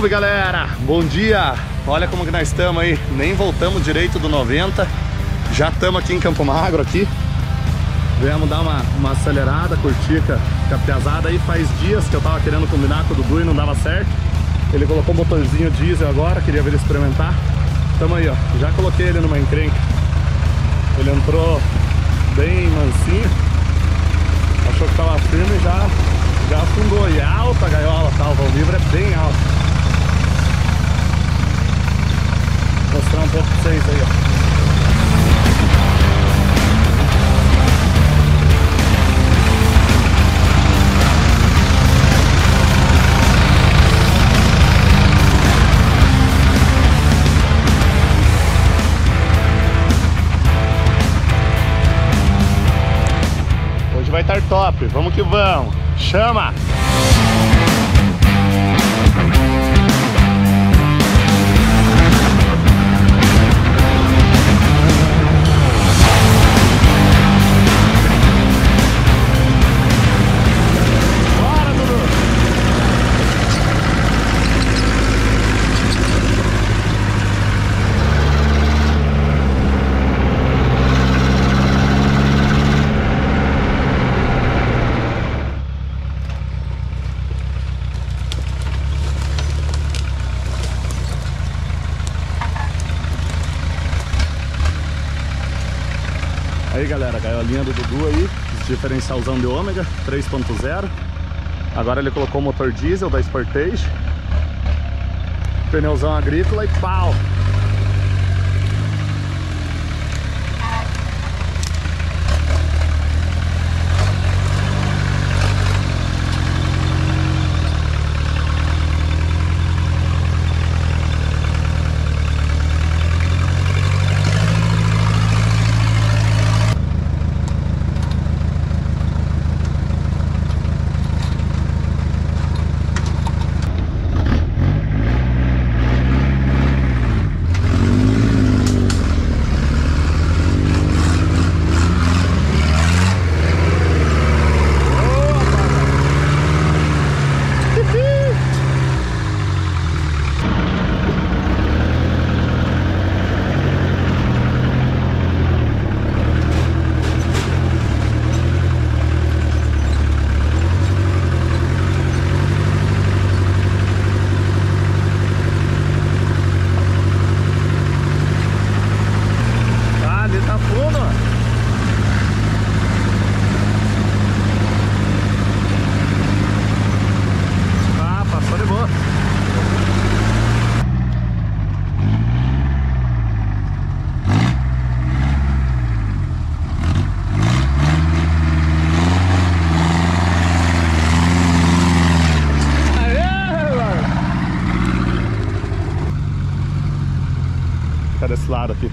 Salve, galera! Bom dia! Olha como que nós estamos aí, nem voltamos direito do 90. Já estamos aqui em Campo Magro aqui. Viemos dar uma acelerada, curtir com a piazada aí. Faz dias que eu tava querendo combinar com o Dudu e não dava certo. Ele colocou um motorzinho diesel agora, queria vir experimentar. Tamo aí, ó, já coloquei ele numa encrenca. Ele entrou bem mansinho, achou que tava firme e já afundou. E é alta a gaiola, tá? O vão livre é bem alto. Vou mostrar um pouco pra vocês aí, ó. Vai estar top, vamos que vamos, chama! Aí, galera, a gaiolinha do Dudu aí, diferencialzão de ômega 3.0. Agora ele colocou o motor diesel da Sportage, pneuzão agrícola e pau! Desse lado aqui.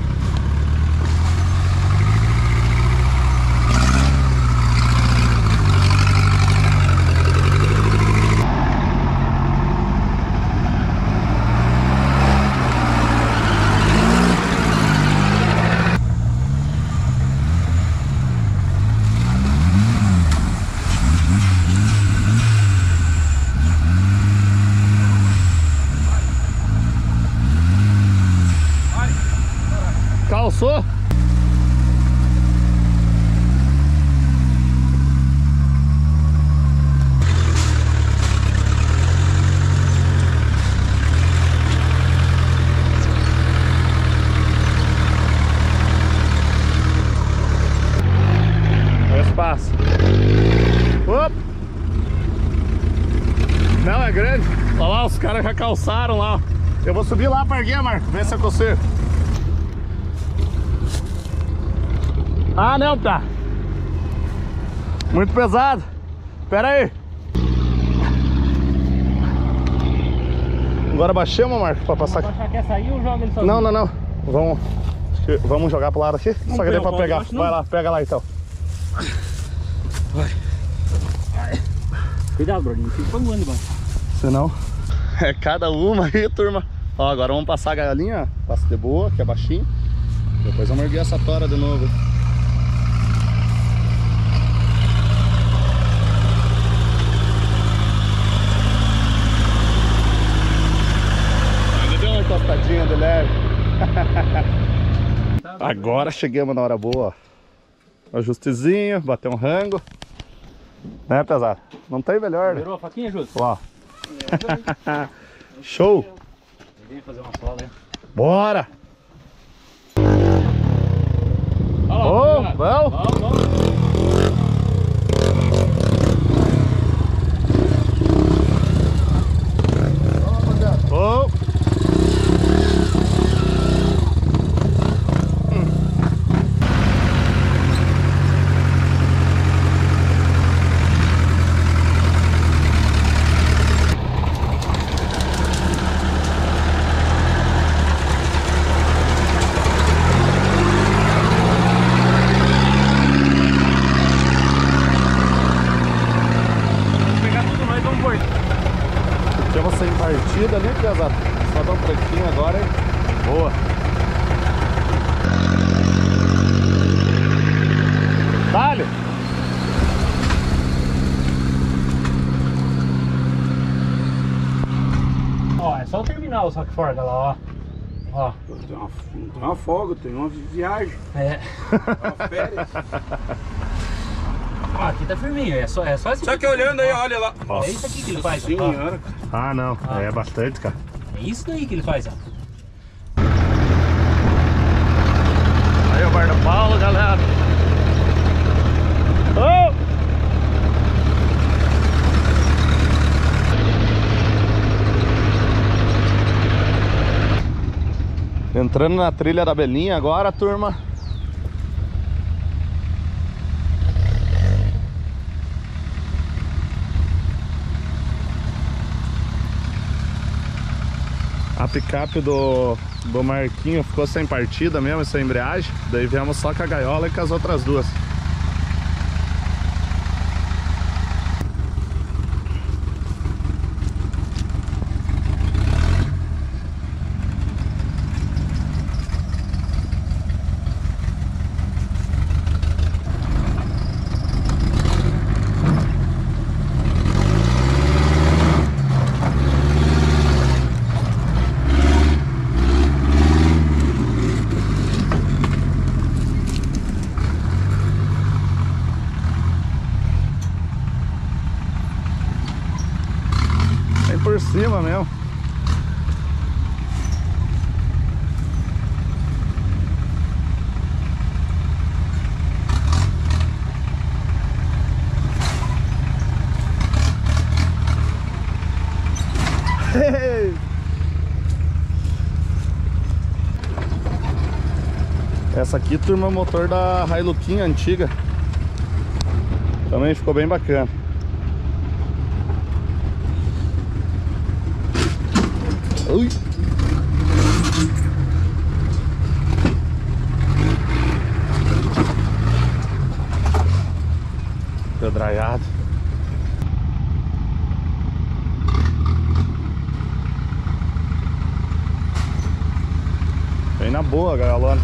Calçou? Olha o espaço. Opa! Não, é grande. Olha lá, os caras já calçaram lá. Eu vou subir lá pra erguer, Marco. Vê se eu consigo. Ah, não, tá muito pesado. Pera aí. Agora baixamos, Marco, pra passar. Quer sair ou joga ele sozinho? Não. Vamos jogar pro lado aqui. Só que deu pra pegar. Vai lá, pega lá então. Vai. Cuidado, Brodinho, fica panguando, mano. Senão é cada uma aí, turma. Ó, agora vamos passar a gaiolinha, ó. Passa de boa, que é baixinho. Depois vamos erguer essa tora de novo. encostadinha de leve. Agora chegamos na hora boa. Ajustezinho, bater um rango. Né, pesado? Não tem melhor, né? Virou a faquinha, Justo? Ó. Show! Vem fazer uma sola, hein? Bora! Ó, vamos! Vamos. Oh. Sem partida ali, pesado. Só dá um tranquinho agora, hein? Boa. Dale! Ó, é só o terminal só que forga lá, ó. Não tem uma folga, tem uma viagem. É. Uma férias. Ó, aqui tá firminho, é só esse. Só que olhando aí, olha lá. É isso aqui que ele faz, ó. Senhora. Ah, não. É bastante, cara. É isso daí que ele faz, ó. Aí o bar do Paulo, galera. Oh! Entrando na trilha da Belinha agora, turma. A picape do Marquinho ficou sem partida mesmo, sem embreagem. Daí viemos só com a gaiola e com as outras duas. Por cima mesmo. Essa aqui, turma, é o motor da Hiluxinha antiga. Também ficou bem bacana. Ui. Pedraiado. Bem na boa, Gaiola.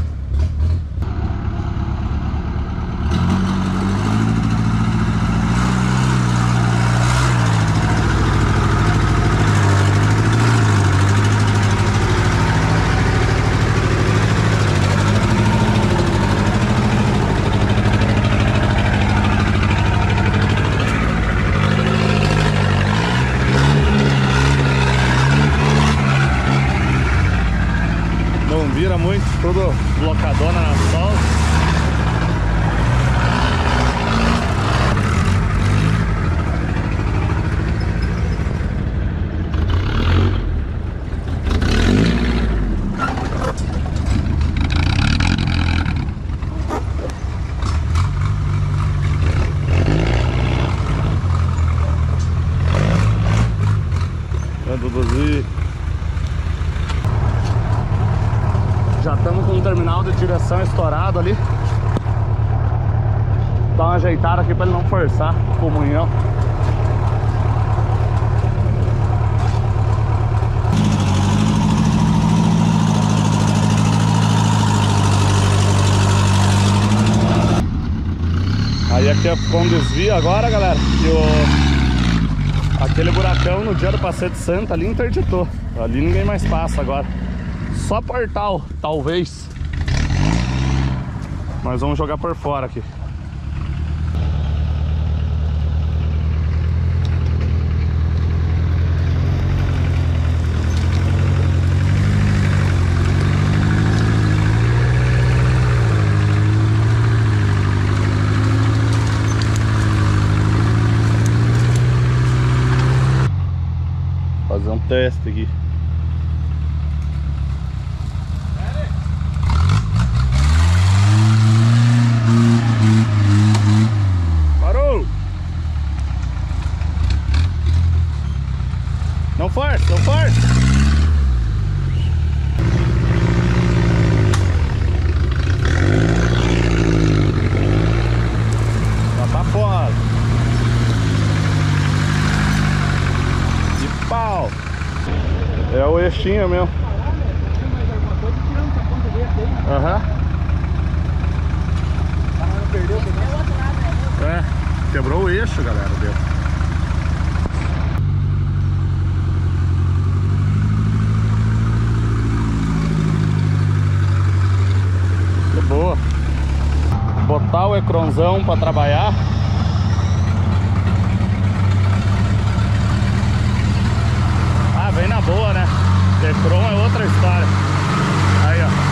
Vira muito, tudo blocadona na sol. Já estamos com o terminal de direção estourado ali. Dá uma ajeitada aqui para ele não forçar o comunhão. Aí aqui ficou um desvio agora, galera, que aquele buracão no dia do Passeio de Santa ali interditou. Ali ninguém mais passa agora. Só portal, talvez. Nós vamos jogar por fora aqui. Fazer um teste aqui. Parou! Não força, não força! Tá pra fora! De pau! É o eixinho mesmo. Aham. É, quebrou o eixo, galera, deu. Que boa. Botar o ecronzão pra trabalhar. Ah, vem na boa, né? Ecron é outra história. Aí, ó.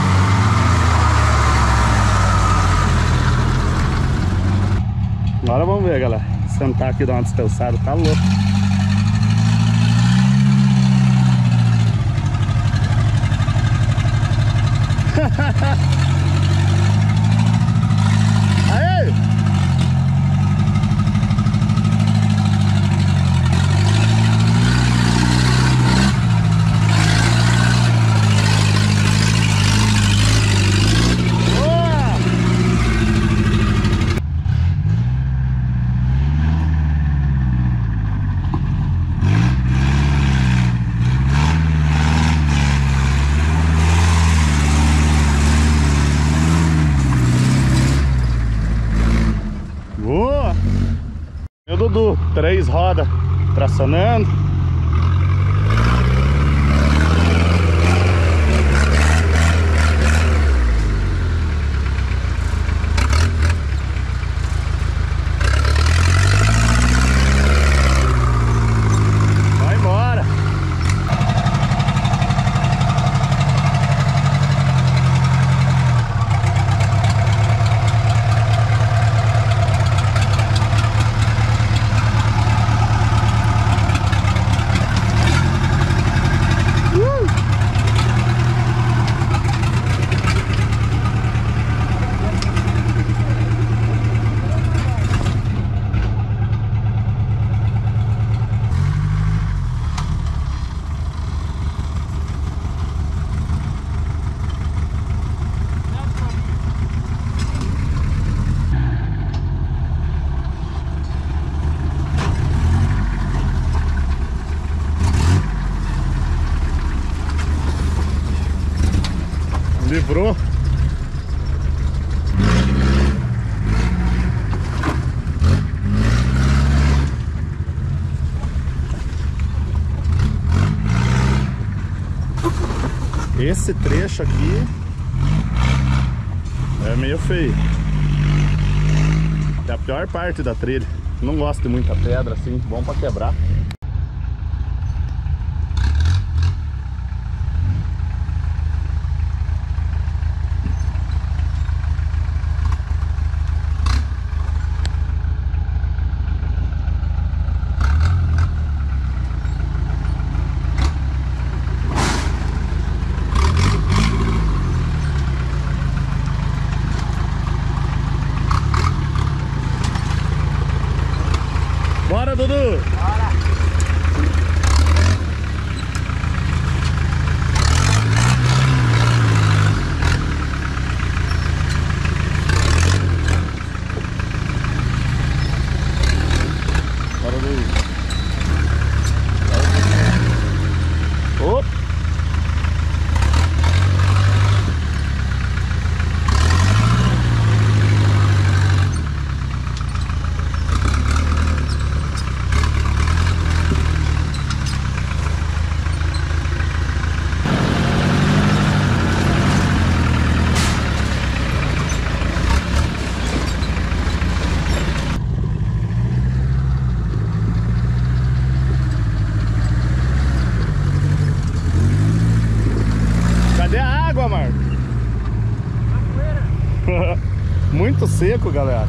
Agora vamos ver, galera. Sentar aqui e dar uma descansada, tá louco. Aí! Boa! Meu Dudu, 3 rodas tracionando. Vai embora! Livrou. Esse trecho aqui é meio feio. É a pior parte da trilha. Não gosto de muita pedra assim, bom pra quebrar. Bora, Dudu! Bora! muito seco, galera.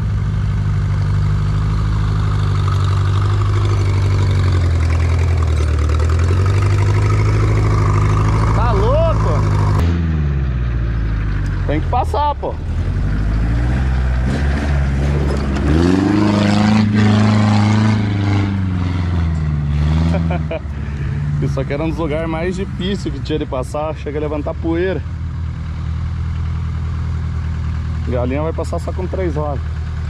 Tá louco? Tem que passar, pô. Isso aqui era um dos lugares mais difíceis que tinha de passar. Chega a levantar poeira. Galinha vai passar só com 3 rodas.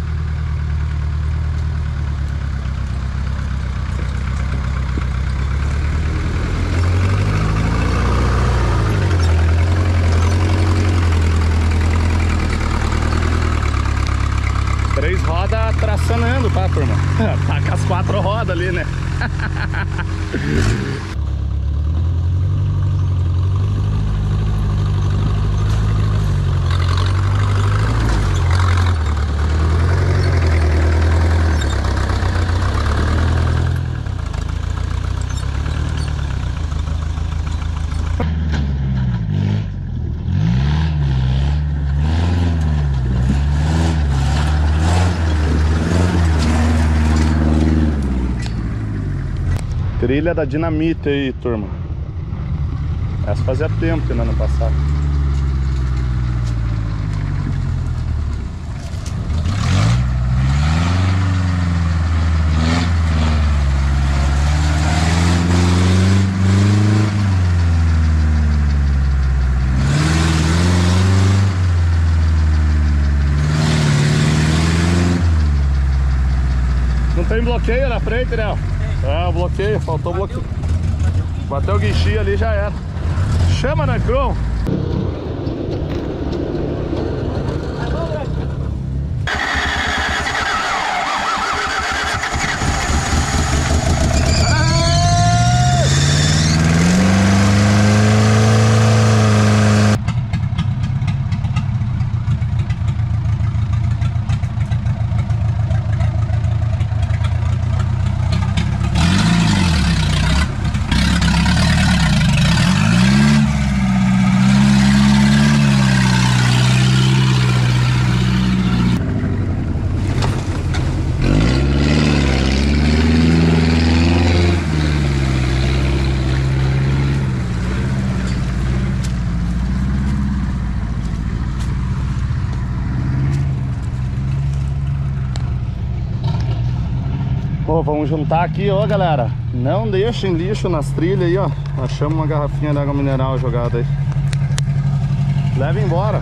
Três rodas tracionando, tá, turma? Tá com as 4 rodas ali, né? Trilha da dinamite aí, turma. Essa fazia tempo que nós não passava. Não tem bloqueio na frente, né? É, o bloqueio, faltou o bloqueio. Bateu o guichê ali, já era. Chama, né, AlexGrohl? Pô, vamos juntar aqui, ó, galera. Não deixem lixo nas trilhas aí, ó. Achamos uma garrafinha de água mineral jogada aí. Leva embora.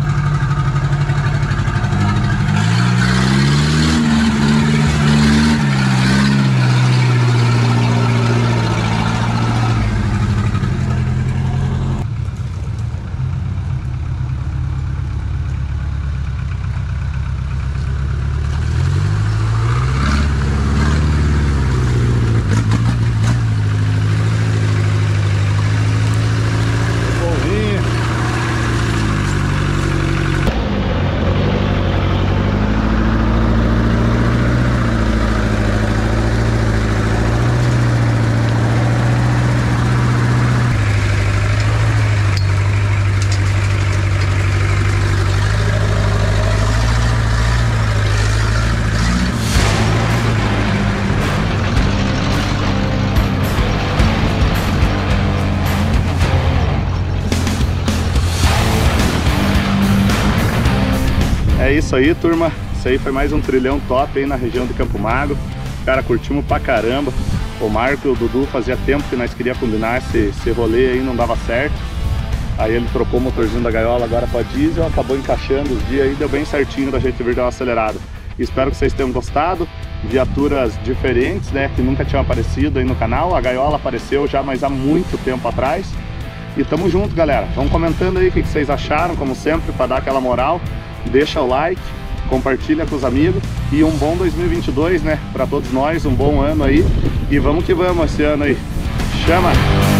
É isso aí, turma. Isso aí foi mais um trilhão top aí na região de Campo Magro. Cara, curtimos pra caramba. O Marco e o Dudu fazia tempo que nós queríamos combinar esse rolê aí, não dava certo. Aí ele trocou o motorzinho da Gaiola agora para diesel, acabou encaixando os dias aí, deu bem certinho da gente vir dar uma acelerada. Espero que vocês tenham gostado. Viaturas diferentes, né, que nunca tinham aparecido aí no canal. A Gaiola apareceu já, mas há muito tempo atrás. E tamo junto, galera. Vão comentando aí o que vocês acharam, como sempre, para dar aquela moral. Deixa o like, compartilha com os amigos e um bom 2022, né, para todos nós, um bom ano aí. E vamos que vamos esse ano aí. Chama!